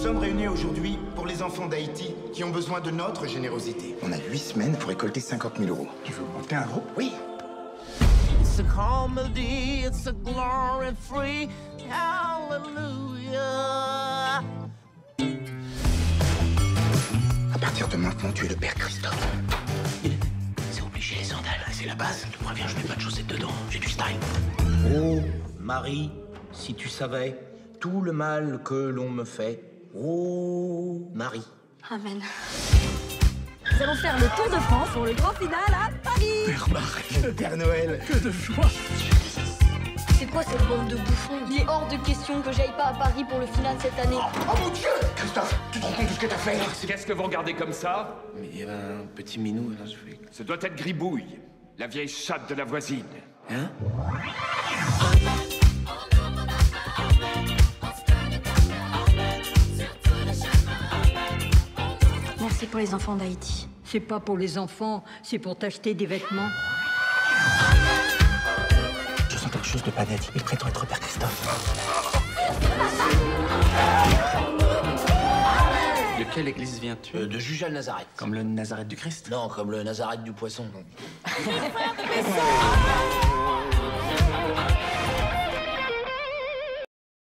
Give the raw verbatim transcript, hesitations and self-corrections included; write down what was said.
sommes réunis aujourd'hui pour les enfants d'Haïti qui ont besoin de notre générosité. On a huit semaines pour récolter cinquante mille euros. Tu veux monter un groupe? Oui. It's a comedy, it's a glory free, hallelujah. À partir de maintenant, tu es le père Christophe. C'est obligé, les sandales, c'est la base. Je te préviens, je mets pas de chaussettes dedans, j'ai du style. Oh, Marie, si tu savais tout le mal que l'on me fait. Oh, Marie. Amen. Nous allons faire le tour de France pour le grand final à Paris. Père Marie, le Père Noël, que de joie. C'est quoi cette bande de bouffons? Il est hors de question que j'aille pas à Paris pour le final cette année. Oh, oh mon Dieu! Christophe, tu te rends compte de ce que t'as fait? Qu'est-ce que vous regardez comme ça? Mais il y avait un petit minou, là, je fais... Ce doit être Gribouille, la vieille chatte de la voisine. Hein? Merci pour les enfants d'Haïti. C'est pas pour les enfants, c'est pour t'acheter des vêtements. Je sens quelque chose de pas net. Il prétend être Père Christophe. De quelle église viens-tu? euh, De Jujal Nazareth. Comme le Nazareth du Christ? Non, comme le Nazareth du poisson.